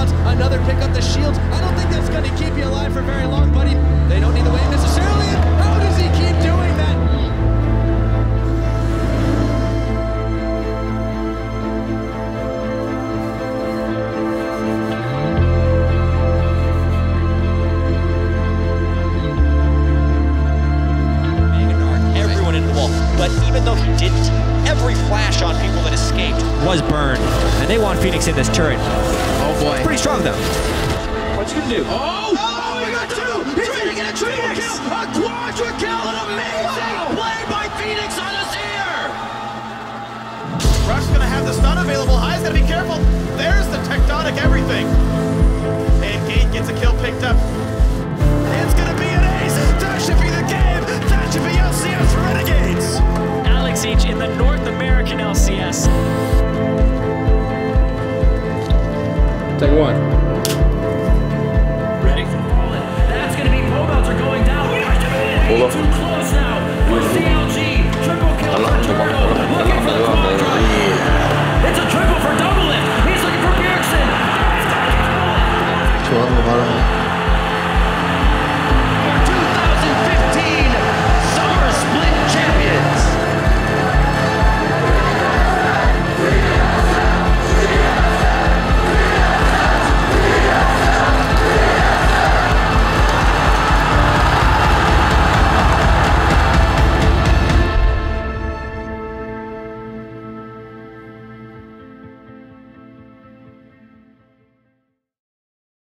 clouds. Another pick up the shields. I don't think that's going to keep you alive for very long, buddy. They don't need the wave necessarily. How does he keep doing that? But even though he didn't, every flash on people that escaped was burned. And they want Phoenix in this turret. Oh boy. Pretty strong though. What's he gonna do? Oh, he got two! He's gonna get a triple kill! A quadra kill! An amazing play by Phoenix on us here! Rush's gonna have the stun available. High's gotta be careful. There's the tectonic everything. And Gate gets a kill picked up. It's gonna be an ace. That should be the game. That should be LCS for Renegades. Alex H in the North American LCS. Take one. Ready? That's going to be Pomelter going down. Way too close now. For CLG. Triple kill for Turtle. Looking for the